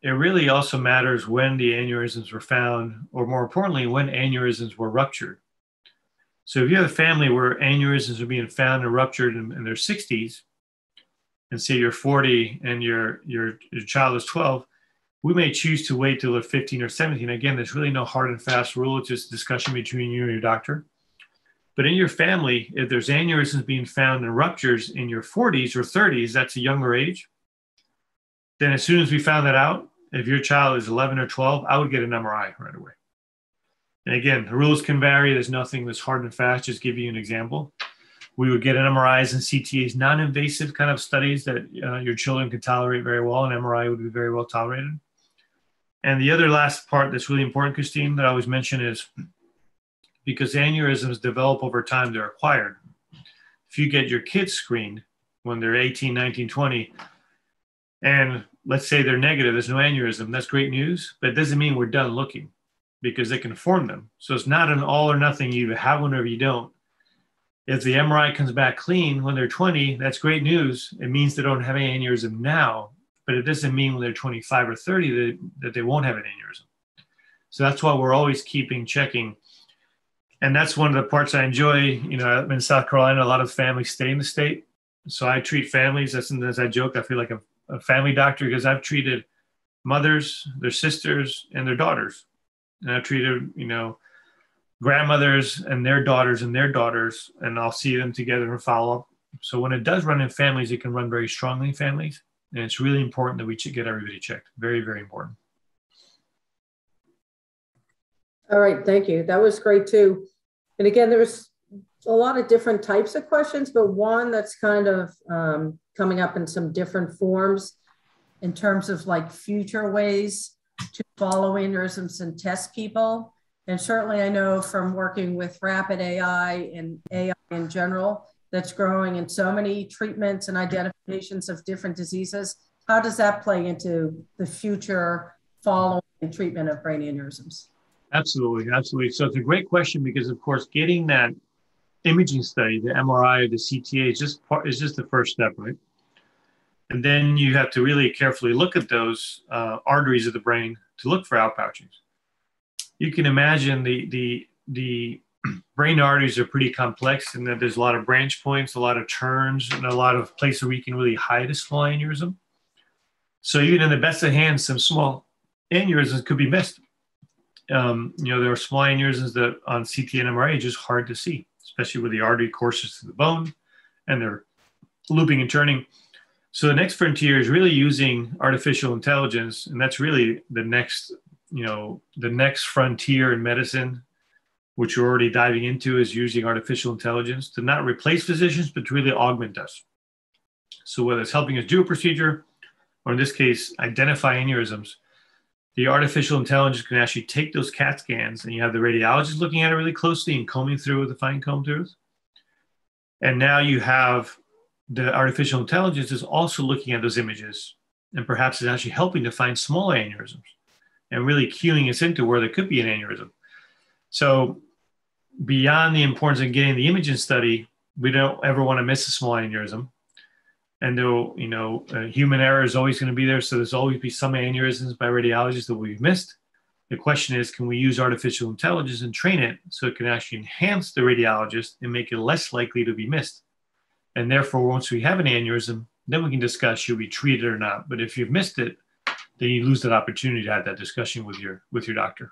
it really also matters when the aneurysms were found, or more importantly, when aneurysms were ruptured. So if you have a family where aneurysms are being found and ruptured in their 60s, and say you're 40 and your child is 12, we may choose to wait till they're 15 or 17. Again, there's really no hard and fast rule. It's just a discussion between you and your doctor. But in your family, if there's aneurysms being found and ruptures in your 40s or 30s, that's a younger age. Then as soon as we found that out, if your child is 11 or 12, I would get an MRI right away. And again, the rules can vary. There's nothing that's hard and fast. Just give you an example. We would get an MRIs and CTAs, non-invasive kind of studies that your children could tolerate very well. An MRI would be very well tolerated. And the other last part that's really important, Christine, that I always mention is because aneurysms develop over time, they're acquired. If you get your kids screened when they're 18, 19, 20, and let's say they're negative, there's no aneurysm, that's great news, but it doesn't mean we're done looking because they can form them. So it's not an all or nothing. You either have one or you don't. If the MRI comes back clean when they're 20, that's great news. It means they don't have an aneurysm now, but it doesn't mean when they're 25 or 30 that they won't have an aneurysm. So that's why we're always checking. And that's one of the parts I enjoy. You know, I'm in South Carolina, a lot of families stay in the state. So I treat families, as I joke, I feel like a family doctor because I've treated mothers, their sisters, and their daughters. And I've treated, you know, grandmothers and their daughters, and I'll see them together and follow up. So when it does run in families, it can run very strongly in families. And it's really important that we get everybody checked. Very, very important.
All right, thank you. That was great too. And again, there's a lot of different types of questions, but one that's kind of coming up in some different forms in terms of like future ways to follow aneurysms and test people. And certainly I know from working with rapid AI and AI in general, that's growing in so many treatments and identifications of different diseases. How does that play into the future following and treatment of brain aneurysms?
Absolutely, absolutely. So it's a great question because, of course, getting that imaging study, the MRI or the CTA, is just the first step, right? And then you have to really carefully look at those arteries of the brain to look for outpouchings. You can imagine the brain arteries are pretty complex and that there's a lot of branch points, a lot of turns, and a lot of places where you can really hide a small aneurysm. So even in the best of hands, some small aneurysms could be missed. You know, there are small aneurysms that on CT and MRI are just hard to see, especially where the artery courses to the bone and they're looping and turning. So the next frontier is really using artificial intelligence, and that's really the next frontier in medicine, which we're already diving into, is using artificial intelligence to not replace physicians, but to really augment us. So whether it's helping us do a procedure, or in this case, identify aneurysms, the artificial intelligence can actually take those CAT scans, and you have the radiologist looking at it really closely and combing through with a fine comb tooth. And now you have the artificial intelligence is also looking at those images, and perhaps is actually helping to find small aneurysms and really cueing us into where there could be an aneurysm. So beyond the importance of getting the imaging study, we don't ever want to miss a small aneurysm. And though, you know, human error is always going to be there, so there's always be some aneurysms by radiologists that we've missed. The question is, can we use artificial intelligence and train it so it can actually enhance the radiologist and make it less likely to be missed? And therefore, once we have an aneurysm, then we can discuss, should we treat it or not? But if you've missed it, then you lose that opportunity to have that discussion with your doctor.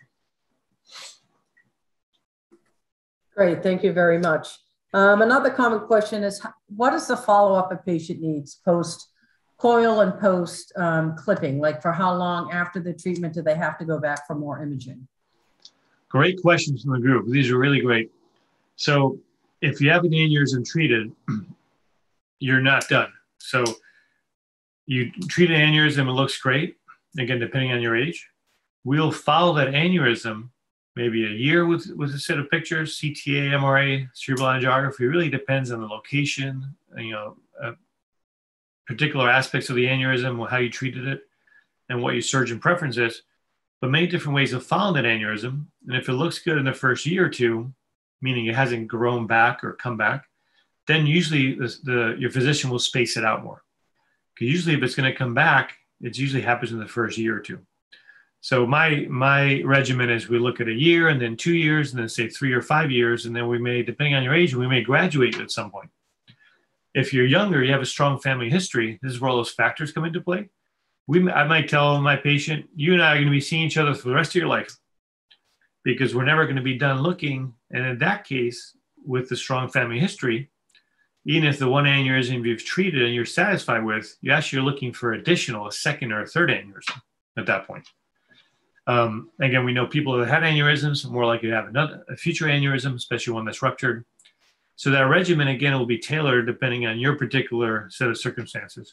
Great, thank you very much. Another common question is, what is the follow-up a patient needs post-coil and post-clipping? Like for how long after the treatment do they have to go back for more imaging?
Great questions from the group. These are really great. So if you have an aneurysm treated, you're not done. So you treat an aneurysm, it looks great. Again, depending on your age, we'll follow that aneurysm maybe a year with a set of pictures, CTA, MRA, cerebral angiography. It really depends on the location, you know, particular aspects of the aneurysm, how you treated it, and what your surgeon preference is. But many different ways of following that aneurysm. And if it looks good in the first year or two, meaning it hasn't grown back or come back, then usually your physician will space it out more. Because usually if it's going to come back, It usually happens in the first year or two. So my regimen is we look at a year and then 2 years and then say 3 or 5 years. And then we may, depending on your age, we may graduate at some point. If you're younger, you have a strong family history. This is where all those factors come into play. I might tell my patient, you and I are going to be seeing each other for the rest of your life because we're never going to be done looking. And in that case, with the strong family history, even if the one aneurysm you've treated and you're satisfied with, you actually are looking for a second or a third aneurysm at that point. Again, we know people that had aneurysms are more likely to have a future aneurysm, especially one that's ruptured. So that regimen, again, will be tailored depending on your particular set of circumstances.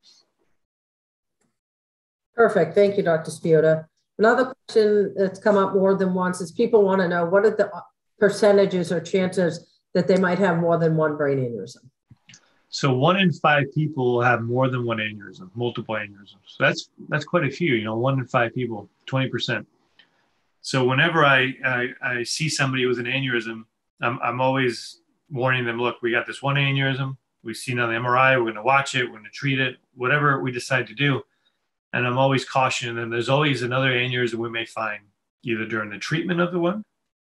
Perfect. Thank you, Dr. Spiotta. Another question that's come up more than once is people want to know what are the percentages or chances that they might have more than one brain aneurysm?
So 1 in 5 people will have more than one aneurysm, multiple aneurysms. So that's quite a few, 1 in 5 people, 20%. So whenever I see somebody with an aneurysm, I'm always warning them, look, we got this one aneurysm, we've seen on the MRI, we're going to watch it, we're going to treat it, whatever we decide to do. And I'm always cautioning them, there's always another aneurysm we may find either during the treatment of the one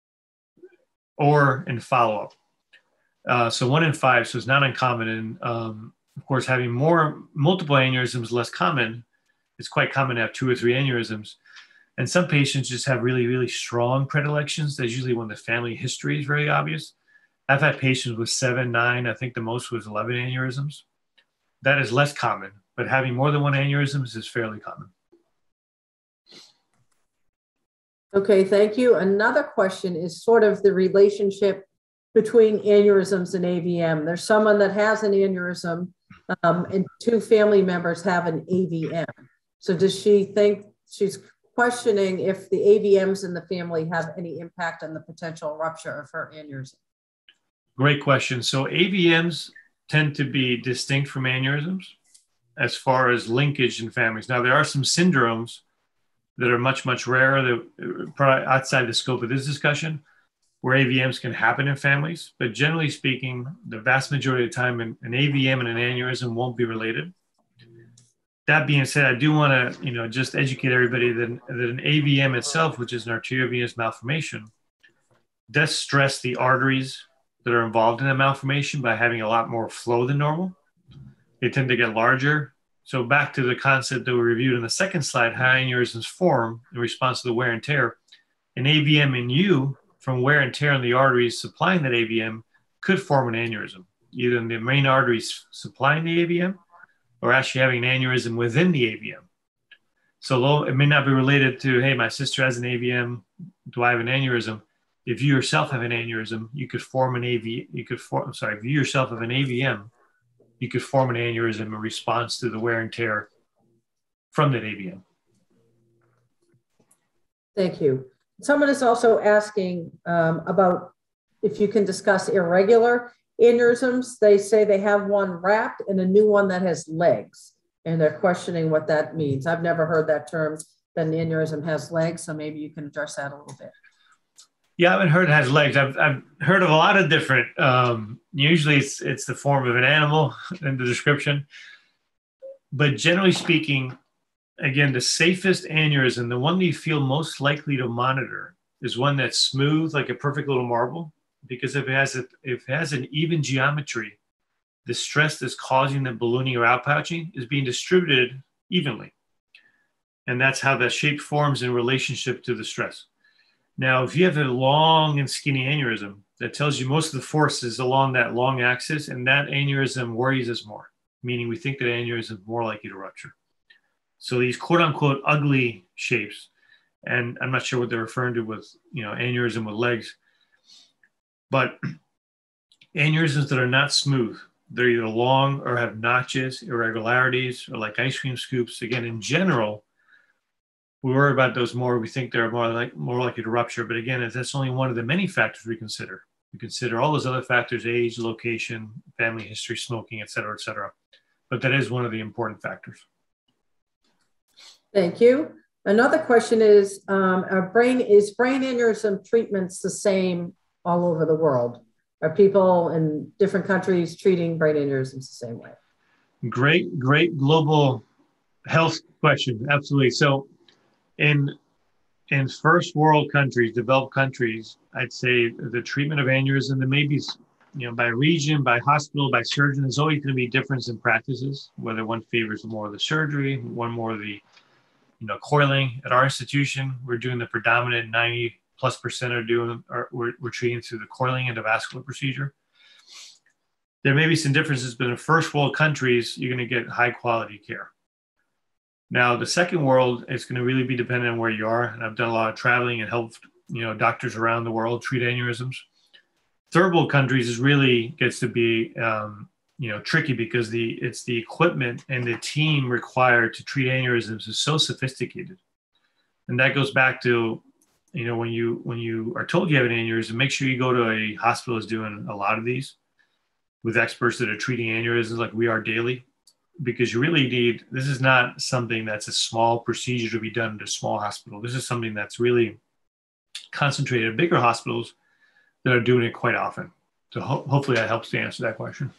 or in follow-up. So 1 in 5, so it's not uncommon. And of course, having multiple aneurysms is less common. It's quite common to have 2 or 3 aneurysms. And some patients just have really, really strong predilections. That's usually when the family history is very obvious. I've had patients with 7, 9, I think the most was 11 aneurysms. That is less common, but having more than one aneurysm is fairly common.
Okay, thank you. Another question is sort of the relationship between aneurysms and AVM. There's someone that has an aneurysm and 2 family members have an AVM. So does she think, she's questioning if the AVMs in the family have any impact on the potential rupture of her aneurysm?
Great question. So AVMs tend to be distinct from aneurysms as far as linkage in families. Now, there are some syndromes that are much, much rarer, that probably outside the scope of this discussion, where AVMs can happen in families. But generally speaking, the vast majority of the time, an AVM and an aneurysm won't be related. That being said, I do want to, just educate everybody that an AVM itself, which is an arteriovenous malformation, does stress the arteries that are involved in the malformation by having a lot more flow than normal. They tend to get larger. So back to the concept that we reviewed in the second slide, how aneurysms form in response to the wear and tear. An AVM in you, from wear and tear on the arteries supplying that AVM, could form an aneurysm, either in the main arteries supplying the AVM or actually having an aneurysm within the AVM. So though it may not be related to, hey, my sister has an AVM, do I have an aneurysm? If you yourself have an aneurysm, you could form an if you yourself have an AVM, you could form an aneurysm in response to the wear and tear from that AVM.
Thank you. Someone is also asking about if you can discuss irregular aneurysms. They say they have one wrapped and a new one that has legs, and they're questioning what that means. I've never heard that term, that an aneurysm has legs, so maybe you can address that a little bit.
Yeah, I haven't heard it has legs. I've heard of a lot of different, usually it's the form of an animal in the description. But generally speaking, again, the safest aneurysm, the one that you feel most likely to monitor, is one that's smooth, like a perfect little marble. Because if it has an even geometry, the stress that's causing the ballooning or outpouching is being distributed evenly. And that's how the shape forms in relationship to the stress. Now, if you have a long and skinny aneurysm, that tells you most of the force is along that long axis, and that aneurysm worries us more, meaning we think that aneurysm is more likely to rupture. So these quote unquote ugly shapes, and I'm not sure what they're referring to with, aneurysm with legs, but aneurysms that are not smooth, they're either long or have notches, irregularities, or like ice cream scoops. Again, in general, we worry about those more. We think they're more likely to rupture. But again, that's only one of the many factors we consider. We consider all those other factors: age, location, family history, smoking, et cetera, et cetera. But that is one of the important factors.
Thank you. Another question is, brain aneurysm treatments the same all over the world? Are people in different countries treating brain aneurysms the same way?
Great global Health question, absolutely. So in first world countries, developed countries, I'd say the treatment of aneurysm, there may be, by region, by hospital, by surgeon, there's always going to be a difference in practices, whether one favors more of the surgery, one more of the, coiling. At our institution, we're doing the predominant 90+% are doing, we're treating through the coiling endovascular procedure. There may be some differences, but in first world countries, you're going to get high quality care. Now, the second world, it's going to really be dependent on where you are. And I've done a lot of traveling and helped, doctors around the world treat aneurysms. Third world countries is really gets to be, tricky because it's the equipment and the team required to treat aneurysms is so sophisticated. And that goes back to, when you are told you have an aneurysm, make sure you go to a hospital that's doing a lot of these with experts that are treating aneurysms like we are daily. Because you really need, this is not something that's a small procedure to be done in a small hospital. This is something that's really concentrated in bigger hospitals that are doing it quite often. So hopefully that helps to answer that question.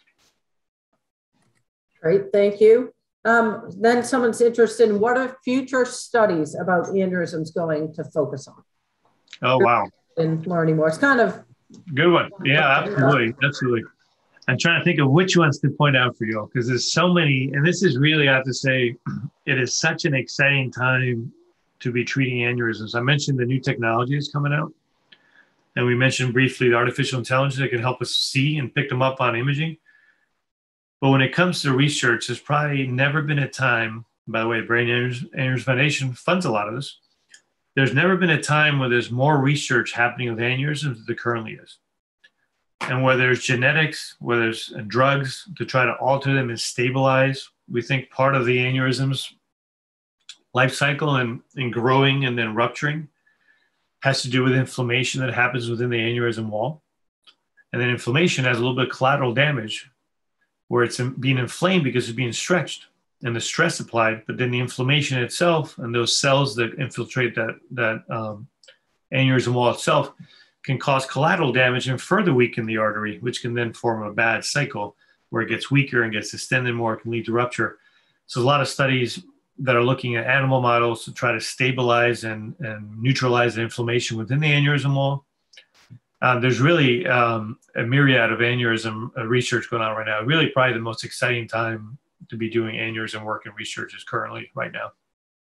Great, thank you. Then someone's interested in what are future studies about aneurysms going to focus on?
Oh, wow.
And learning more. It's kind of
good one. Yeah, absolutely. Absolutely. I'm trying to think of which ones to point out for you because there's so many, and this is really, I have to say, it is such an exciting time to be treating aneurysms. I mentioned the new technology is coming out, and we mentioned briefly the artificial intelligence that can help us see and pick them up on imaging. But when it comes to research, there's probably never been a time, by the way, the Brain Aneurysm Foundation funds a lot of this. There's never been a time where there's more research happening with aneurysms than there currently is. And where there's genetics, where there's drugs to try to alter them and stabilize, we think part of the aneurysm's life cycle and growing and then rupturing has to do with inflammation that happens within the aneurysm wall. And then inflammation has a little bit of collateral damage where it's being inflamed because it's being stretched and the stress applied, but then the inflammation itself and those cells that infiltrate that aneurysm wall itself can cause collateral damage and further weaken the artery, which can then form a bad cycle where it gets weaker and gets distended more, can lead to rupture. So a lot of studies that are looking at animal models to try to stabilize and neutralize the inflammation within the aneurysm wall. There's really a myriad of aneurysm research going on right now. Really probably the most exciting time to be doing aneurysm work and research is currently right now.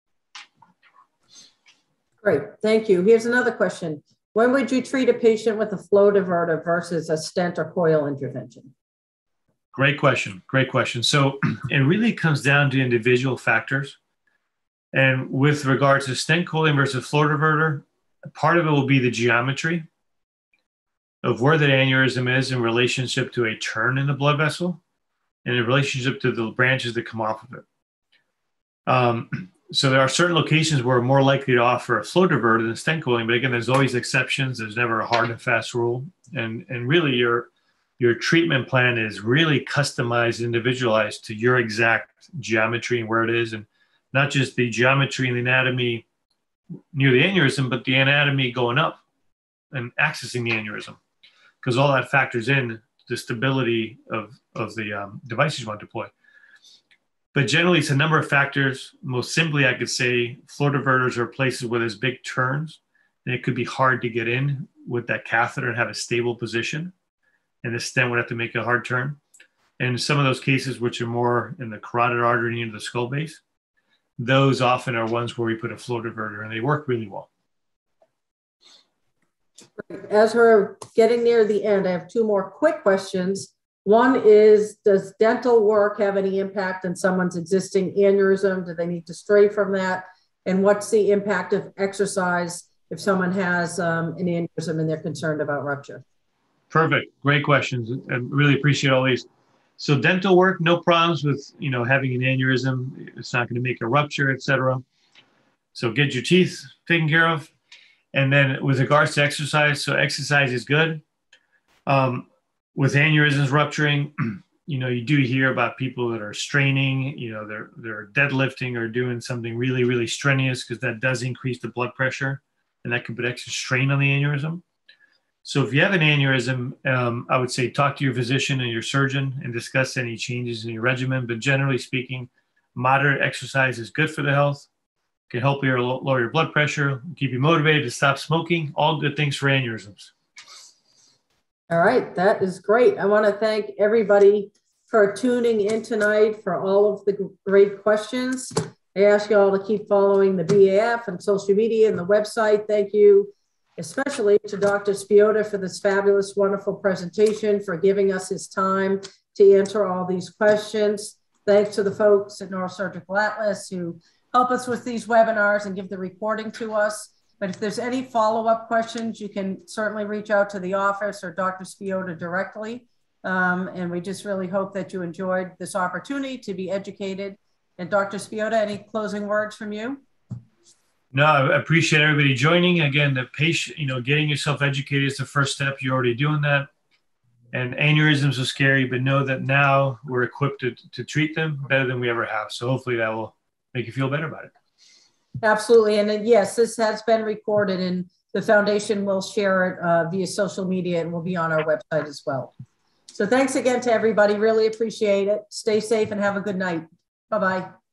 Great, thank you. Here's another question. When would you treat a patient with a flow diverter versus a stent or coil intervention?
Great question. Great question. So it really comes down to individual factors. And with regards to stent coiling versus flow diverter, part of it will be the geometry of where the aneurysm is in relationship to a turn in the blood vessel and in relationship to the branches that come off of it. So there are certain locations where we're more likely to offer a flow diverter than stent coiling, but again, there's always exceptions. There's never a hard and fast rule. And really your treatment plan is really customized, individualized to your exact geometry and where it is. And not just the geometry and the anatomy near the aneurysm, but the anatomy going up and accessing the aneurysm. Because all that factors in the stability of the devices you want to deploy. But generally, it's a number of factors. Most simply, I could say flow diverters are places where there's big turns, and it could be hard to get in with that catheter and have a stable position. And the stent would have to make a hard turn. And some of those cases, which are more in the carotid artery into the skull base, those often are ones where we put a flow diverter, and they work really well.
As we're getting near the end, I have two more quick questions. One is, does dental work have any impact on someone's existing aneurysm? Do they need to stray from that? And what's the impact of exercise if someone has an aneurysm and they're concerned about rupture?
Perfect. Great questions. I really appreciate all these. So dental work, no problems with having an aneurysm. It's not going to make a rupture, et cetera. So get your teeth taken care of. And then with regards to exercise, so exercise is good. With aneurysms rupturing, you do hear about people that are straining, they're deadlifting or doing something really, really strenuous because that does increase the blood pressure and that can put extra strain on the aneurysm. So if you have an aneurysm, I would say talk to your physician and your surgeon and discuss any changes in your regimen. But generally speaking, Moderate exercise is good for the health, can help you lower your blood pressure, keep you motivated to stop smoking, all good things for aneurysms.
All right, that is great. I want to thank everybody for tuning in tonight, for all of the great questions. I ask you all to keep following the BAF and social media and the website. Thank you, especially to Dr. Spiotta for this fabulous, wonderful presentation, for giving us his time to answer all these questions. Thanks to the folks at Neurosurgical Atlas who help us with these webinars and give the recording to us. But if there's any follow-up questions, you can certainly reach out to the office or Dr. Spiotta directly. And we just really hope that you enjoyed this opportunity to be educated. And Dr. Spiotta, any closing words from you?
No, I appreciate everybody joining. Again, the patient, getting yourself educated is the first step. You're already doing that. And aneurysms are scary, but know that now we're equipped to treat them better than we ever have. So hopefully that will make you feel better about it.
Absolutely. And then, yes, this has been recorded and the foundation will share it via social media and will be on our website as well. So thanks again to everybody. Really appreciate it. Stay safe and have a good night. Bye-bye.